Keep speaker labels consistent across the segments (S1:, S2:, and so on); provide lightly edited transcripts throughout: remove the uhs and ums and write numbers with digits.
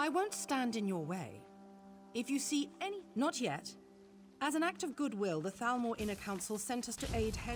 S1: I won't stand in your way. If you see any... Not yet. As an act of goodwill, the Thalmor Inner Council sent us to aid Head...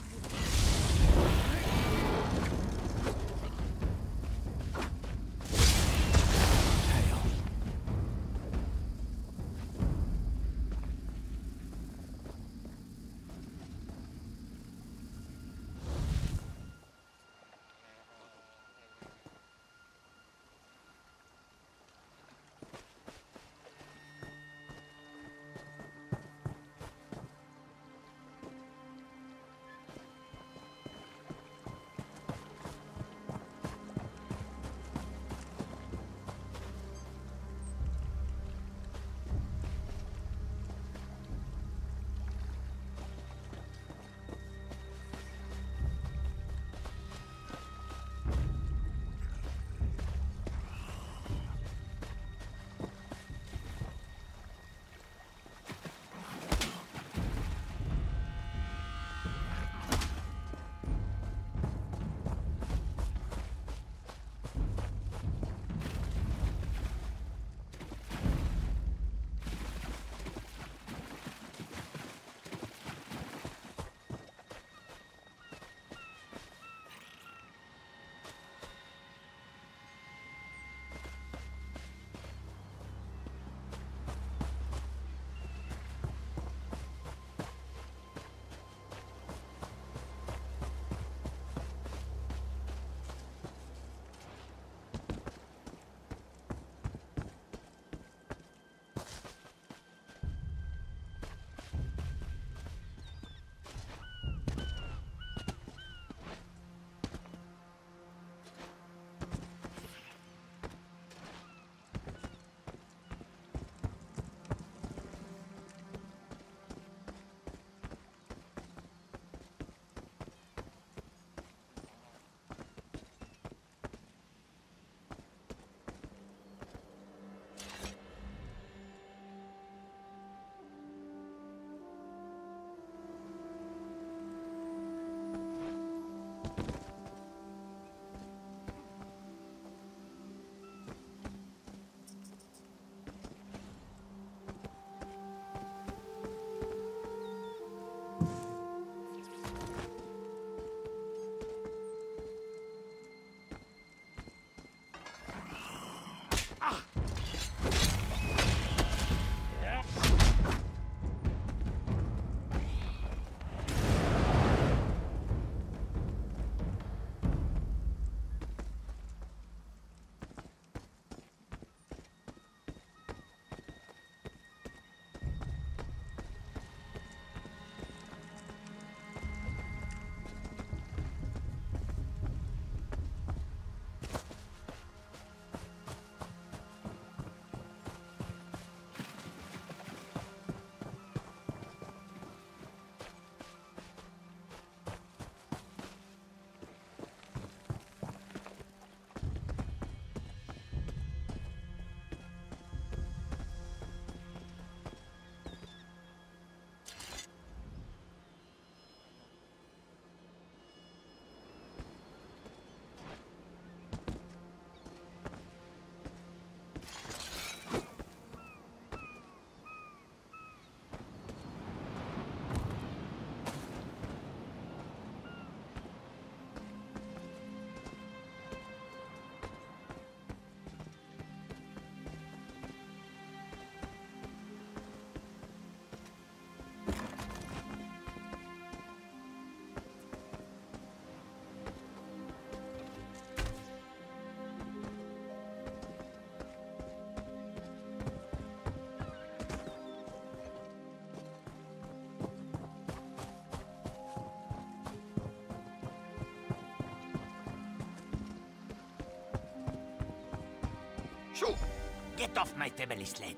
S2: Shoo! Get off my family sled.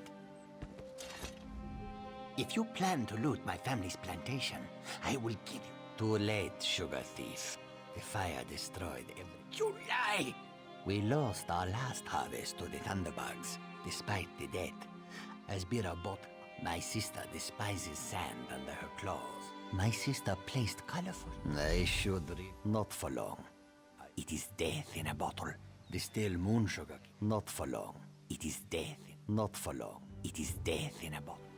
S2: If you plan to loot my family's plantation, I will give you... Too late, sugar thief. The fire destroyed every... You lie! We lost our last harvest to the Thunderbugs, despite the debt. As Bira bought, my sister despises sand under her claws. My sister placed colorful... I should read... Not for long. It is death in a bottle. Distill moon sugar. Not for long. It is death, not for long. It is death in a bottle.